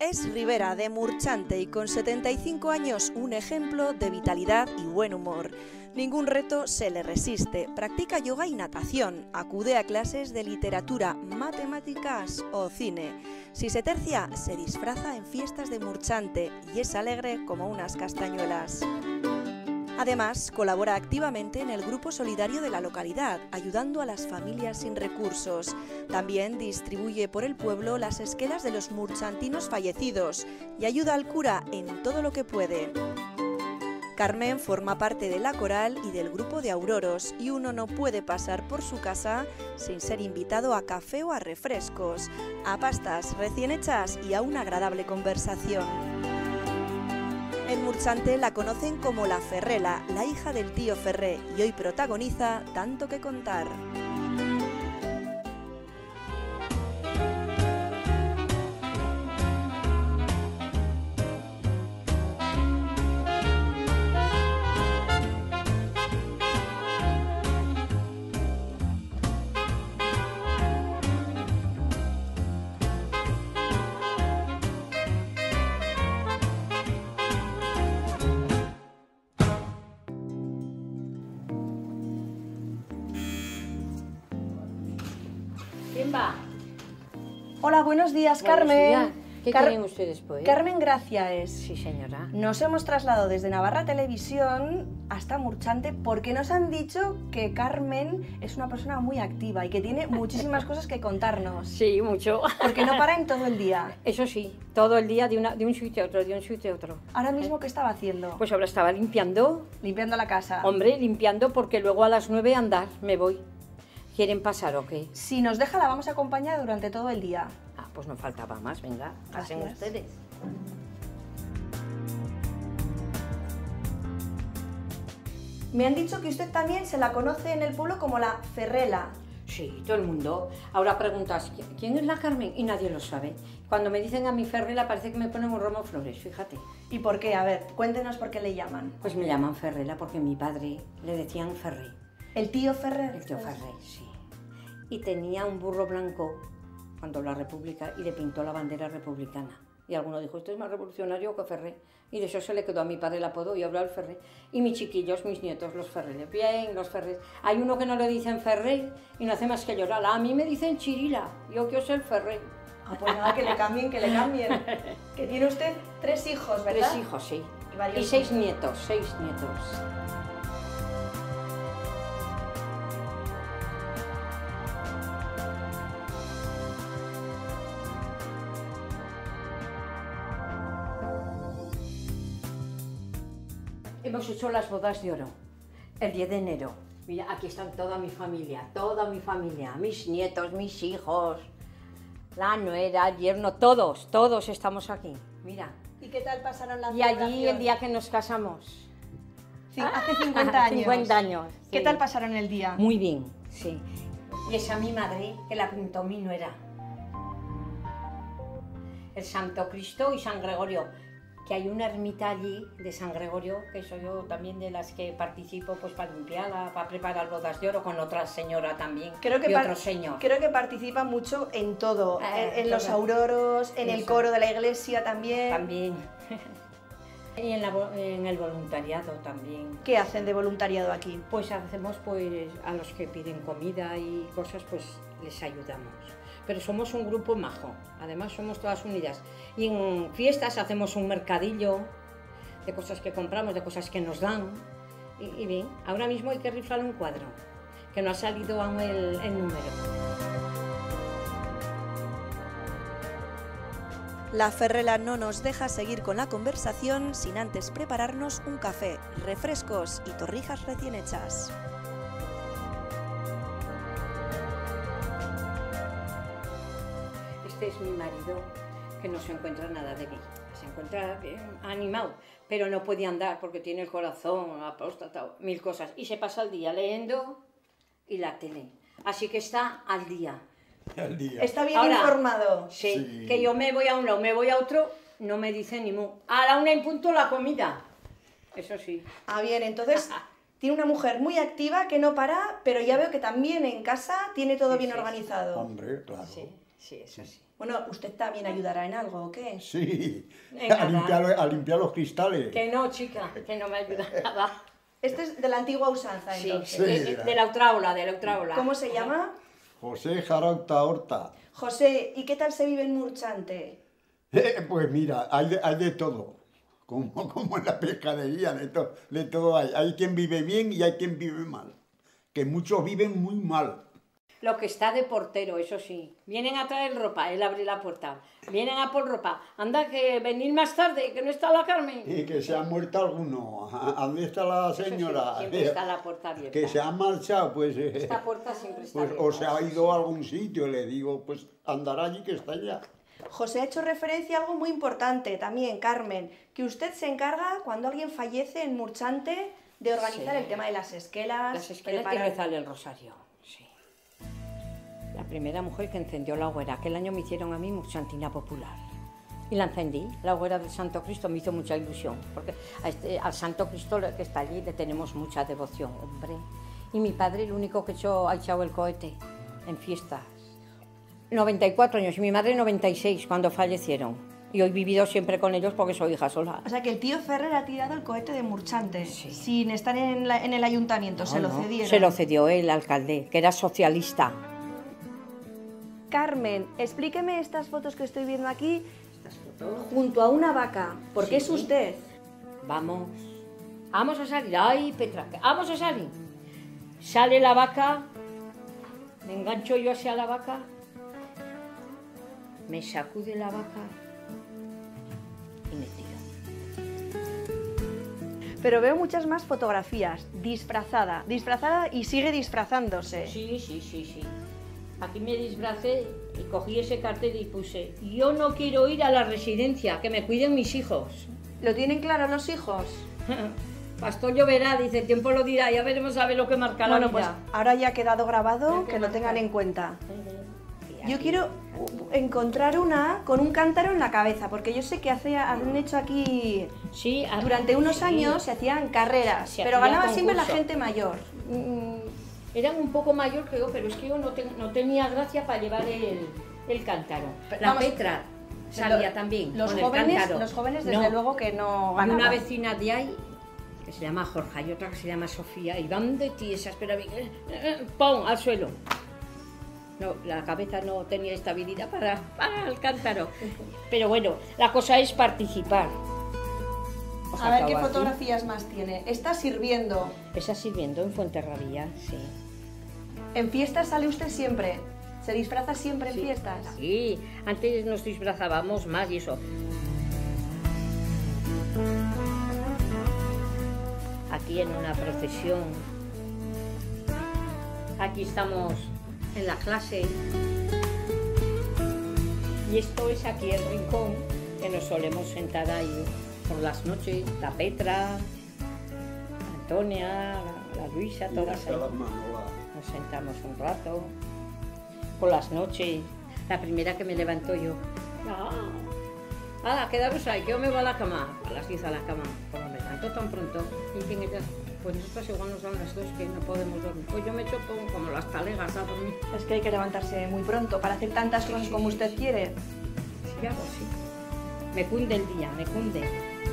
Es Rivera, de Murchante, y con 75 años un ejemplo de vitalidad y buen humor. Ningún reto se le resiste, practica yoga y natación, acude a clases de literatura, matemáticas o cine. Si se tercia, se disfraza en fiestas de Murchante y es alegre como unas castañuelas. Además, colabora activamente en el grupo solidario de la localidad, ayudando a las familias sin recursos. También distribuye por el pueblo las esquelas de los murchantinos fallecidos y ayuda al cura en todo lo que puede. Carmen forma parte de la coral y del grupo de auroros y uno no puede pasar por su casa sin ser invitado a café o a refrescos, a pastas recién hechas y a una agradable conversación. En Murchante la conocen como la Ferrela, la hija del tío Ferré, y hoy protagoniza Tanto que contar. ¿Quién va? Hola, buenos días, Buenos Carmen. días. ¿Qué quieren ustedes, pues? Carmen Gracia es. Sí, señora. Nos hemos trasladado desde Navarra Televisión hasta Murchante porque nos han dicho que Carmen es una persona muy activa y que tiene muchísimas cosas que contarnos. Sí, mucho. Porque no para en todo el día. Eso sí, todo el día de un sitio a otro, de un sitio a otro. Ahora mismo, ¿qué estaba haciendo? Pues ahora estaba limpiando. Limpiando la casa. Hombre, limpiando porque luego a las 9 andar, me voy. ¿Quieren pasar o qué? Si nos deja, la vamos a acompañar durante todo el día. Ah, pues no faltaba más, venga, pasen Gracias. ustedes. Me han dicho que usted también se la conoce en el pueblo como la Ferrela. Sí, todo el mundo. Ahora preguntas, ¿quién es la Carmen? Y nadie lo sabe. Cuando me dicen a mi Ferrela parece que me ponen un ramo de flores, fíjate. ¿Y por qué? A ver, cuéntenos por qué le llaman. Pues me llaman Ferrela porque mi padre le decían Ferré. ¿El tío Ferrer? El tío Ferré, sí. Y tenía un burro blanco cuando la República y le pintó la bandera republicana. Y alguno dijo, esto es más revolucionario que Ferré. Y de eso se le quedó a mi padre el apodo y ahora el Ferré. Y mis chiquillos, mis nietos, los Ferré. Bien, los Ferré. Hay uno que no le dicen Ferré y no hace más que llorar. A mí me dicen Chirila, yo quiero ser Ferré. Ah, pues nada, que le cambien, que le cambien. Que tiene usted 3 hijos, ¿verdad? 3 hijos, sí. varios Y 6 nietos, 6 nietos. Hemos hecho las bodas de oro, el 10 de enero. Mira, aquí están toda mi familia, mis nietos, mis hijos, la nuera, el yerno, todos estamos aquí, mira. ¿Y qué tal pasaron las Y allí el día que nos casamos. Hace 50 años. 50 años. ¿Qué sí. tal pasaron el día? Muy bien, sí. Y esa mi madre, que la pintó mi nuera. El Santo Cristo y San Gregorio. Que hay una ermita allí de San Gregorio, que soy yo también de las que participo pues para limpiarla, para preparar bodas de oro, con otra señora también, y otro señor. Creo que participa mucho en todo, en los auroros, en el coro de la iglesia también. También. Y en el voluntariado también. ¿Qué hacen de voluntariado aquí? Pues hacemos pues a los que piden comida y cosas, pues les ayudamos. Pero somos un grupo majo, además somos todas unidas. Y en fiestas hacemos un mercadillo de cosas que compramos, de cosas que nos dan. Y bien, ahora mismo hay que rifar un cuadro, que no ha salido aún el número. La Ferrela no nos deja seguir con la conversación sin antes prepararnos un café, refrescos y torrijas recién hechas. Este es mi marido, que no se encuentra nada de bien. Se encuentra bien animado, pero no puede andar porque tiene el corazón, la próstata, 1000 cosas. Y se pasa el día leyendo y la tele. Así que está al día. Al día. Está bien Ahora, informado. Sí, Sí. que yo me voy a un lado, me voy a otro, no me dice ni mu. A la 1 en punto la comida. Eso sí. Ah, bien, entonces tiene una mujer muy activa que no para, pero ya veo que también en casa tiene todo Sí, bien sí, organizado. Hombre, claro. Sí. Sí, eso sí. Bueno, ¿usted también ayudará en algo o qué? Sí, Venga, a limpiar los cristales. Que no, chica, que no me ayuda nada. Este es de la antigua usanza, Sí, entonces. Sí. de la Utraula, de la Utraula. ¿Cómo se llama? José Jarauta Horta. José, ¿y qué tal se vive en Murchante? Pues mira, hay de todo. Como en la pescadería, de todo hay. Hay quien vive bien y hay quien vive mal. Que muchos viven muy mal. Lo que está de portero, eso sí. Vienen a traer ropa, él abre la puerta. Vienen a por ropa. Anda, que venir más tarde, que no está la Carmen. Y que se ha muerto alguno. ¿Dónde está la Eso sí, señora? siempre está la puerta abierta. Que se ha marchado, pues... Esta puerta siempre está pues, abierta. o se ha ido a algún sitio, le digo, pues andará allí que está allá. José ha hecho referencia a algo muy importante también, Carmen, que usted se encarga cuando alguien fallece en Murchante de organizar Sí. el tema de las esquelas. Las esquelas y preparar- rezarle el rosario, sí. La primera mujer que encendió la hoguera, aquel año me hicieron a mí Murchantina Popular. Y la encendí, la hoguera del Santo Cristo, me hizo mucha ilusión, porque al Santo Cristo que está allí le tenemos mucha devoción, hombre. Y mi padre, el único que ha echado el cohete en fiestas. 94 años, y mi madre 96, cuando fallecieron. Y hoy he vivido siempre con ellos porque soy hija sola. O sea, que el tío Ferrer ha tirado el cohete de Murchante Sí. sin estar en el ayuntamiento, se lo cedieron. Se lo cedió el alcalde, que era socialista. Carmen, explíqueme estas fotos que estoy viendo aquí junto a una vaca. ¿Por qué es Sí. usted? Vamos a salir. Ay, Petra, vamos a salir. Sale la vaca, me engancho yo hacia la vaca, me sacude la vaca y me tiro. Pero veo muchas más fotografías, disfrazada y sigue disfrazándose. Sí. Aquí me disfracé y cogí ese cartel y puse: yo no quiero ir a la residencia, que me cuiden mis hijos. ¿Lo tienen claro los hijos? Pastor lloverá, dice, el tiempo lo dirá, ya veremos a ver lo que marca la Bueno, pues vida. ahora ya ha quedado grabado, Ya que que lo marca. tengan en cuenta. Y Yo aquí, quiero encontrar una con un cántaro en la cabeza, porque yo sé que han hecho aquí, sí, durante unos sí. años se hacían carreras, Se pero hacía ganaba siempre la concurso. gente mayor. Eran un poco mayor que yo, pero es que yo no tenía gracia para llevar el cántaro. La Vamos, Petra salía Lo- también Los con el jóvenes, cántaro. los jóvenes desde No, luego que no y ganaban. una vecina de ahí, que se llama Jorge, y otra que se llama Sofía, y van de tiesas, pero a mí, ¡pum!, al suelo. No, la cabeza no tenía estabilidad para el cántaro. Pero bueno, la cosa es participar. Os A ver qué acabo aquí. fotografías más tiene. Está sirviendo. Esa sirviendo en Fuenterrabía, sí. En fiestas sale usted siempre. ¿Se disfraza siempre en fiestas? Sí, antes nos disfrazábamos más y eso. Aquí en una procesión. Aquí estamos en la clase. Y esto es aquí el rincón que nos solemos sentar ahí por las noches. La Petra, Antonia, la Luisa, todas ahí. Nos sentamos un rato. Por las noches, la primera que me levanto yo. Quedaros ahí, que yo me voy a la cama. A las 10 a la cama. Como me levanto tan pronto. Dicen ellas, pues nosotros igual nos dan las 2 que no podemos dormir. Pues yo me echo como las talegas a dormir. Es que hay que levantarse muy pronto para hacer tantas cosas como usted quiere. Sí, hago así. Me cunde el día, me cunde.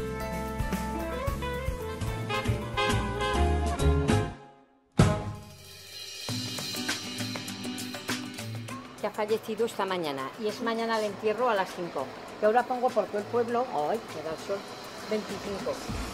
Que ha fallecido esta mañana y es mañana el entierro a las 5. Que ahora pongo por todo el pueblo, ¡ay, que da el sol! 25.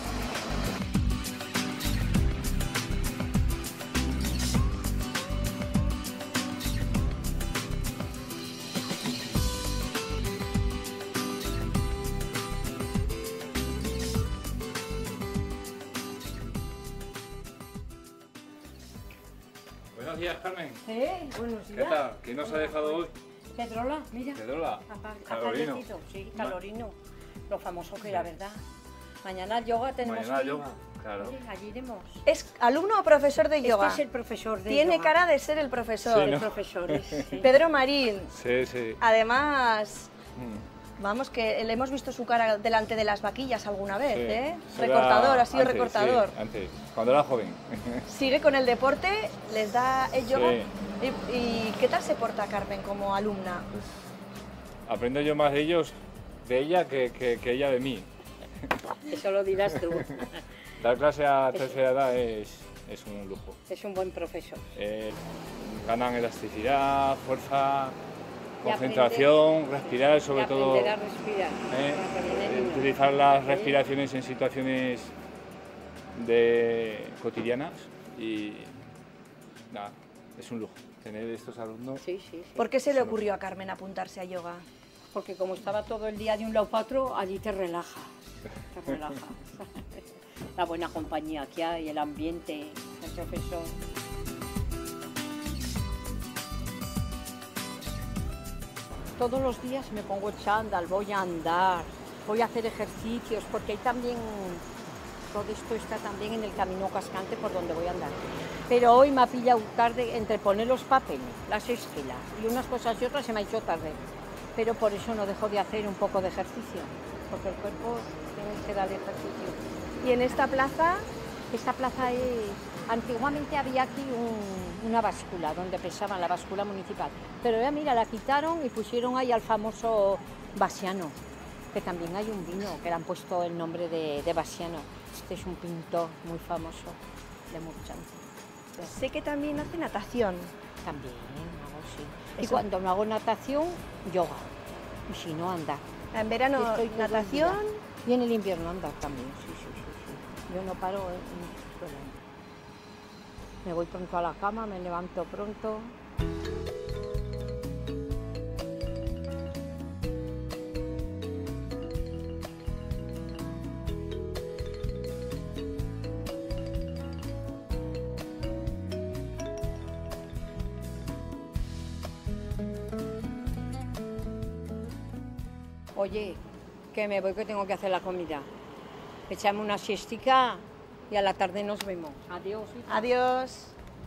Buenos días, Carmen. Buenos ¿Qué días. tal? ¿Quién nos ha dejado hoy? Pedrola, mira. Pedrola. Ha Calorino. fallecido, sí, Calorino. Lo famoso que era, ¿verdad? Mañana yoga tenemos Mañana que ir. yoga, claro. Sí, allí iremos. ¿Es alumno o profesor de yoga? Este es el profesor de Tiene yoga. cara de ser el profesor. Sí, ¿no? El profesor es, sí. Mm. Pedro Marín. Sí, sí. Además, Vamos, que le hemos visto su cara delante de las vaquillas alguna vez, Sí, ¿eh? eso era Recortador, ha sido antes, recortador. Sí, antes, cuando era joven. Sigue con el deporte, les da el yoga. Sí. ¿Y qué tal se porta Carmen como alumna? Aprendo yo más de ella que ella de mí. Eso lo dirás tú. Dar clase a tercera edad es un lujo. Es un buen profesor. Ganan elasticidad, fuerza, Y concentración, respirar sobre todo. Aprender a respirar. para que viene niño. Utilizar las respiraciones en situaciones cotidianas y nada, es un lujo tener estos alumnos. Sí, sí, sí. ¿Por qué se le ocurrió a Carmen apuntarse a yoga? Porque como estaba todo el día de un lado para otro, allí te relajas. Te relajas. La buena compañía que hay, el ambiente, el profesor. Todos los días me pongo el chándal, voy a andar, voy a hacer ejercicios, porque ahí también, todo esto está también en el camino cascante por donde voy a andar. Pero hoy me ha pillado tarde entre poner los papeles, las esquelas y unas cosas y otras, se me ha hecho tarde. Pero por eso no dejo de hacer un poco de ejercicio, porque el cuerpo tiene que dar ejercicio. ¿Y en esta plaza? Esta plaza es... Antiguamente había aquí una báscula, donde pesaban, la báscula municipal. Pero ya mira, la quitaron y pusieron ahí al famoso Basiano, que también hay un vino que le han puesto el nombre de Basiano. Este es un pintor muy famoso de Murchante. Sé que también hace natación. También hago, sí. Y Eso. cuando no hago natación, yoga. Y si no, andar. En verano, Y estoy todo el natación. día. Y en el invierno andar también, sí, sí, sí, sí. Yo no paro todo el año. Me voy pronto a la cama, me levanto pronto. Oye, que me voy, que tengo que hacer la comida. Echame una siestica y a la tarde nos vemos. Adiós. hija. Adiós.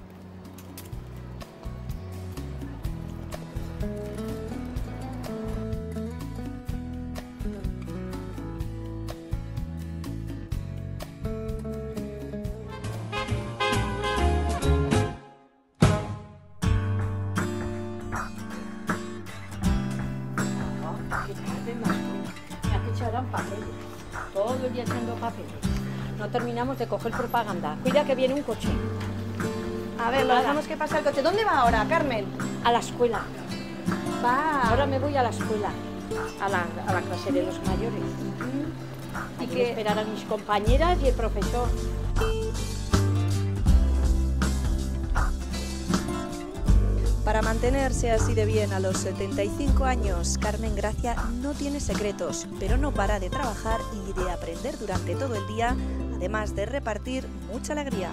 Qué tarde más. Mira que echarán papeles. Todo el día echando papeles. No terminamos de coger propaganda. Cuida que viene un coche. A ver, lo Nada. dejamos que pase el coche. ¿Dónde va ahora, Carmen? A la escuela. Va. Ahora me voy a la escuela. A la clase de los mayores. ¿Y Y qué? que esperarán mis compañeras y el profesor. Para mantenerse así de bien a los 75 años, Carmen Gracia no tiene secretos, pero no para de trabajar y de aprender durante todo el día, además de repartir mucha alegría.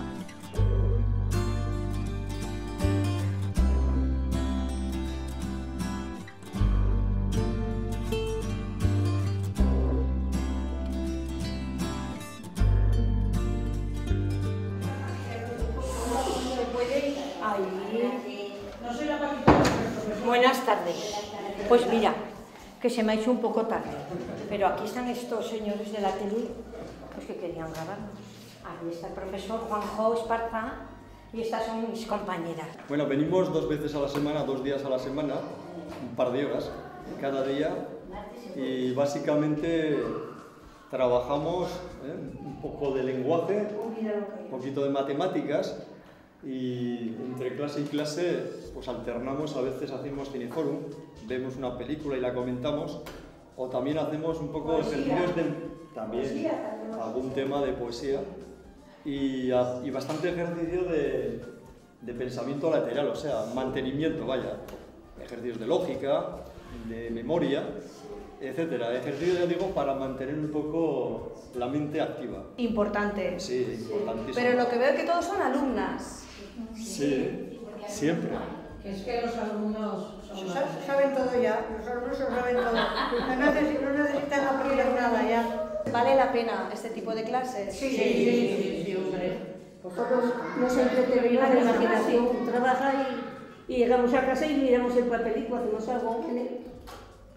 Buenas tardes. Pues mira, que se me ha hecho un poco tarde. Pero aquí están estos señores de la tele, pues que querían grabarnos. Aquí está el profesor Juanjo Esparza y estas son mis compañeras. Bueno, venimos 2 veces a la semana, 2 días a la semana, un par de horas cada día y básicamente trabajamos un poco de lenguaje, un poquito de matemáticas y entre clase y clase pues alternamos, a veces hacemos cineforum, vemos una película y la comentamos o también hacemos un poco ejercicios de también algún tema de poesía y bastante ejercicio de pensamiento lateral, o sea, mantenimiento, vaya, ejercicios de lógica, de memoria, etcétera. Ejercicios, ya digo, para mantener un poco la mente activa. Importante. Sí, importantísimo. Pero lo que veo es que todos son alumnas. Sí, siempre. Es que los alumnos Saben todo ya, los alumnos lo saben todo. No necesitan aprender nada ya. ¿Vale la pena este tipo de clases? sí, hombre. Vosotros nos entretenemos la imaginación. Trabaja y llegamos a casa y miramos el papelito, hacemos algo.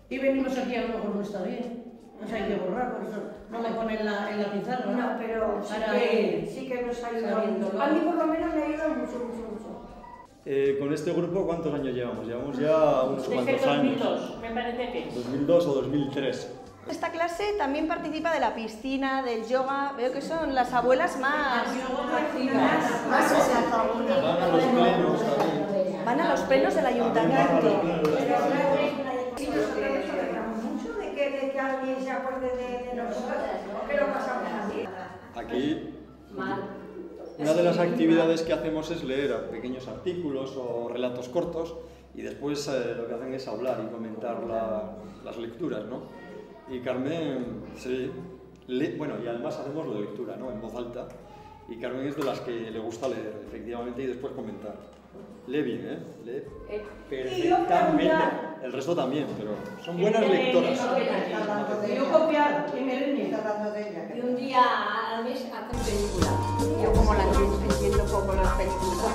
Y venimos aquí, a lo mejor no está bien. Pues hay que borrar, por eso no me pone en la pizarra. No, pero sí que nos ha ayudado mucho. A mí por lo menos me ha ayudado mucho. Con este grupo, ¿cuántos años llevamos? Llevamos ya unos cuantos años. 2002, me parece que es. 2002 o 2003. Esta clase también participa de la piscina, del yoga. Veo que son las abuelas más activas. Más Van a los plenos también. Van a los plenos del ayuntamiento. Y nosotros nos alegramos mucho de que alguien se acuerde de nosotros, que lo pasamos así. Aquí, una de las actividades que hacemos es leer pequeños artículos o relatos cortos y después lo que hacen es hablar y comentar las lecturas, ¿no? Y Carmen, sí, bueno, y además hacemos la lectura, ¿no? En voz alta. Y Carmen es de las que le gusta leer, efectivamente, y después comentar. Lee bien, ¿eh? Lee perfectamente. El resto también, pero son buenas lectoras. Yo copiar y me leen. Y un día al mes hacen película. Yo como las entiendo poco las películas.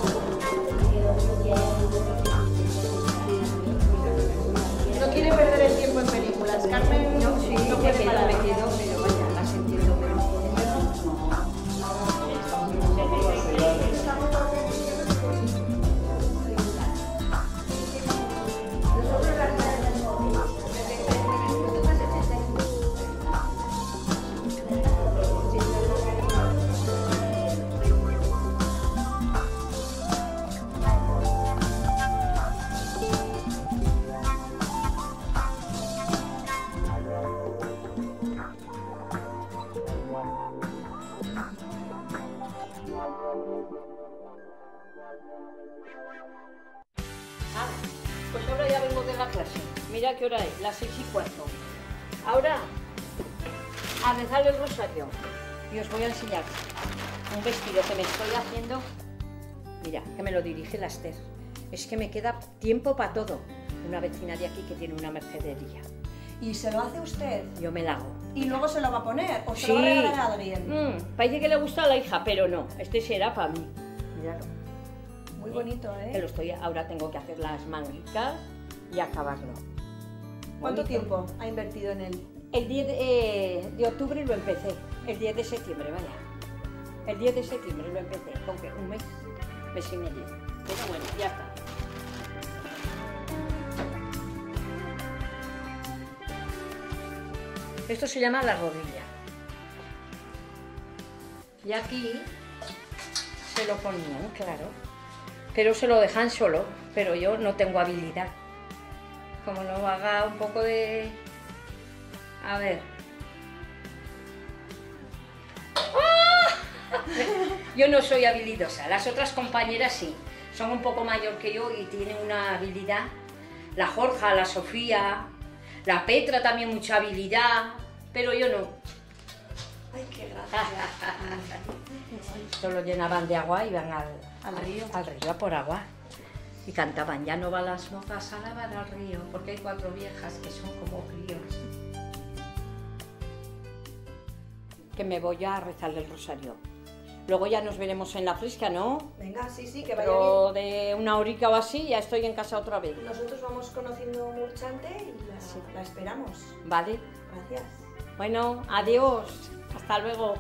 No quiere perder el tiempo en películas. Carmen no puede parar. Me quedo, pero vaya, las entiendo, pero pues ahora ya vengo de la clase. Mira qué hora es, las 6:15. Ahora, a rezar el rosario. Y os voy a enseñar un vestido que me estoy haciendo. Mira, que me lo dirige la Esther. Es que me queda tiempo para todo. Una vecina de aquí que tiene una mercedería. ¿Y se lo hace usted? Yo me la hago. ¿Y luego se lo va a poner? ¿O se Sí. lo va a regalar a alguien? Parece que le gusta a la hija, pero no. Este será para mí. Míralo. Muy bonito, Que ¿eh? lo estoy, ahora tengo que hacer las manguitas y acabarlo. ¿Cuánto Bonito. tiempo ha invertido en él? El 10 de octubre lo empecé, el 10 de septiembre, vaya. El 10 de septiembre lo empecé, con que un mes y medio. Pero bueno, ya está. Esto se llama la rodilla. Y aquí se lo ponían, claro. Pero se lo dejan solo, pero yo no tengo habilidad. Como no haga un poco de... A ver. ¡Ah! Yo no soy habilidosa, las otras compañeras sí. Son un poco mayor que yo y tienen una habilidad. La Jorja, la Sofía, la Petra también mucha habilidad, pero yo no. Ay, qué gracia. Esto lo llenaban de agua y iban al río a por agua. Y cantaban, ya no van las mozas a lavar al río, porque hay 4 viejas que son como críos. Que me voy a rezar el rosario. Luego ya nos veremos en la fresca, ¿no? Venga, sí, que vaya Pero de una horica o así ya estoy en casa otra vez. bien. Nosotros vamos conociendo Murchante y la esperamos. Vale. Gracias. Bueno, adiós. Hasta luego.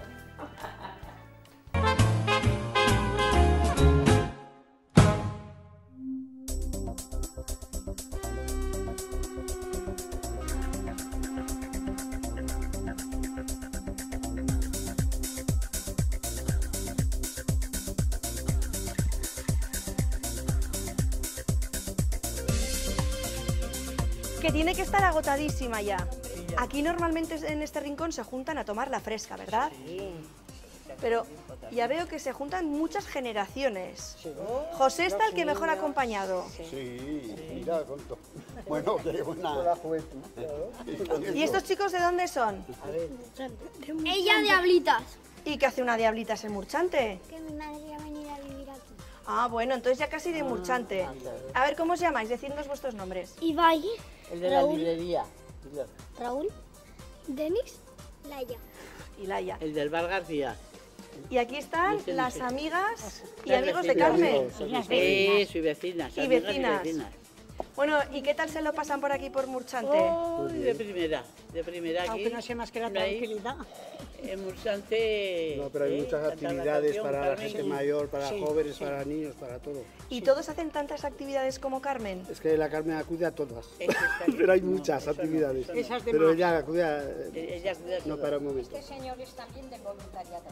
Que tiene que estar agotadísima ya. Aquí normalmente en este rincón se juntan a tomar la fresca, ¿verdad? Sí. Pero ya veo que se juntan muchas generaciones. José está el que mejor acompañado. Sí, mira, tonto. Bueno, qué buena. La juventud. ¿Y estos chicos de dónde son? Ella diablitas. ¿Y qué hace una diablitas en Murchante? Que mi madre va a venir a vivir aquí. Ah, bueno, entonces ya casi de Murchante. A ver, ¿cómo os llamáis? Decidnos vuestros nombres. Ibai, El de la librería. Raúl, Denis, Laia. Y Laia. El del Bar García. Y aquí están Dice, las dice. amigas y Las amigos de vecinas. Carmen. Sí, y vecinas. Y amigas vecinas. Bueno, ¿y qué tal se lo pasan por aquí, por Murchante? Oh, de primera aquí. Aunque no sea más que la no hay- tranquilidad. En Murchante... No, pero hay muchas actividades para la Carmen, gente mayor, para Sí, jóvenes, sí. para niños, para todo. ¿Y todos hacen tantas actividades como Carmen? Es que la Carmen acude a todas, Eso está bien. pero hay No, muchas eso no, actividades. eso no. Esas de Pero más. ella acude a... Ella cuida no todo. para un momento. Este señor es también del voluntariado.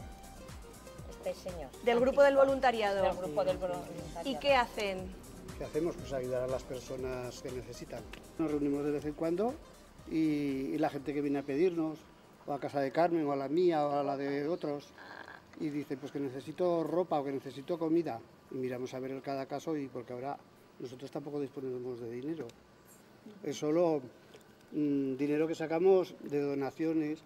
Este señor. Del grupo del voluntariado. Del grupo del voluntariado. ¿Y qué hacen? ¿Qué hacemos? Pues ayudar a las personas que necesitan. Nos reunimos de vez en cuando y la gente que viene a pedirnos, o a casa de Carmen, o a la mía, o a la de otros, y dice pues que necesito ropa o que necesito comida. Y miramos a ver en cada caso, y porque ahora nosotros tampoco disponemos de dinero. Es solo dinero que sacamos de donaciones,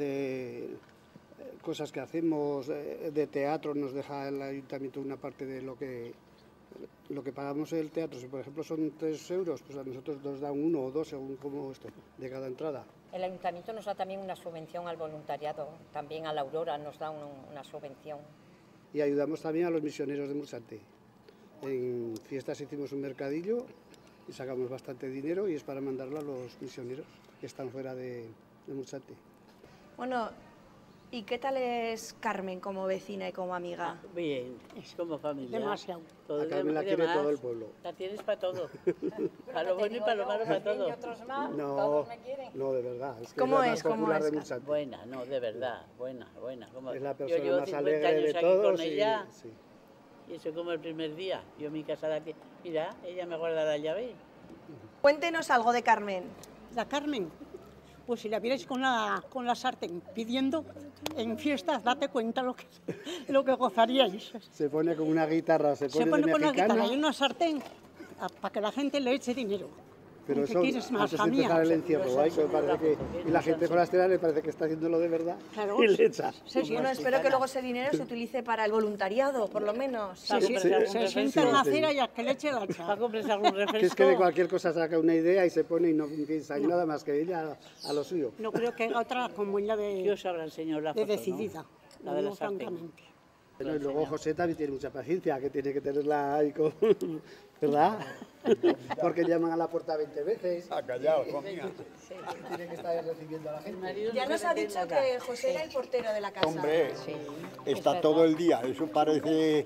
de cosas que hacemos, de teatro. Nos deja el ayuntamiento una parte de lo que pagamos el teatro. Si por ejemplo son 3 euros, pues a nosotros nos dan 1 o 2 según como esto, de cada entrada. El ayuntamiento nos da también una subvención al voluntariado. También a la Aurora nos da una subvención. Y ayudamos también a los misioneros de Murchante. En fiestas hicimos un mercadillo y sacamos bastante dinero, y es para mandarlo a los misioneros que están fuera de Murchante. Bueno, ¿y qué tal es Carmen como vecina y como amiga? Bien, es como familia. Demasiado. Todo A Carmen la y quiere demás. todo el pueblo. La tienes para todo. Para lo bueno y para lo malo, para todo. Y otros más, No, todos me quieren. no, de verdad. Es que ¿Cómo es la es? más ¿Cómo popular es? de Murchante. Buena, no, de verdad, buena. Como, Es la yo persona llevo más 50 alegre años de aquí todos. con ella, Sí. y eso como el primer día. Yo mi casada aquí, mira, ella me guarda la llave. Cuéntenos algo de Carmen. La Carmen, pues si la vierais con la sartén pidiendo en fiestas, date cuenta lo que gozaríais. Se pone con una guitarra, se Se pone pone de con la mexicana, guitarra y una sartén para que la gente le eche dinero. pero ¿Qué eso quieres más, antes de hija mía? empezar el encierro, ¿vale? Que parece que, y la gente forastera le parece que está haciéndolo de verdad, Claro. y le echa. Bueno, espero que luego ese dinero se utilice para el voluntariado, por lo menos. Para comprarse algún Se sienta refresco. en la acera y a que le eche la Para chapa. comprarse algún Que es refresco. que de cualquier cosa saca una idea y se pone y no piensa en nada más que ella a lo suyo. No creo que haya otra como ella ¿Qué os habrá enseñado la de foto, no? decidida. La Lo de la digo sartén. francamente. Bueno, y luego José también tiene mucha paciencia, que tiene que tenerla ahí con... ¿Verdad? Porque llaman a la puerta 20 veces. Ha callado, conmigo. Tiene que estar recibiendo a la gente. Ya nos ha dicho que José era el portero de la casa. Hombre, está todo el día. Eso parece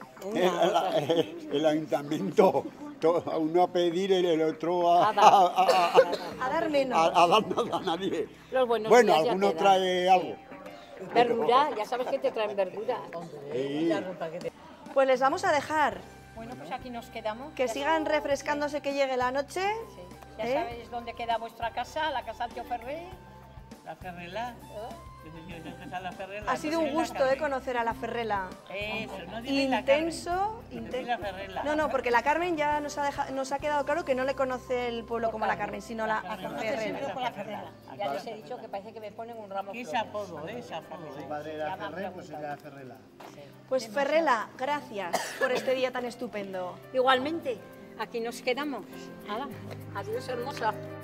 el ayuntamiento. Uno a pedir, el otro a A dar menos. a dar nada a nadie. Los buenos Bueno, días ya alguno te dan. trae algo. Verdura, ya sabes que te traen verdura. Sí. Pues les vamos a dejar Bueno, pues aquí nos quedamos. que sigan refrescándose, que llegue la noche. Sí. Ya ¿Eh? sabéis dónde queda vuestra casa, la casa del tío Ferré. La Ferrela. La Ferrela. Ha sido un gusto conocer a la Ferrela. Eso, no diréis la Carmen. Intenso. Decid la Ferrela. No, porque la Carmen ya nos ha quedado claro que no le conoce el pueblo como la Carmen, sino la Ferrela. Ya les he dicho que parece que me ponen un ramo de Es flores. apodo, es apodo. Su padre era Ferrer, pues ella era Ferrela. Pues Ferrela, gracias por este día tan estupendo. Igualmente, aquí nos quedamos. Hala, adiós hermosa.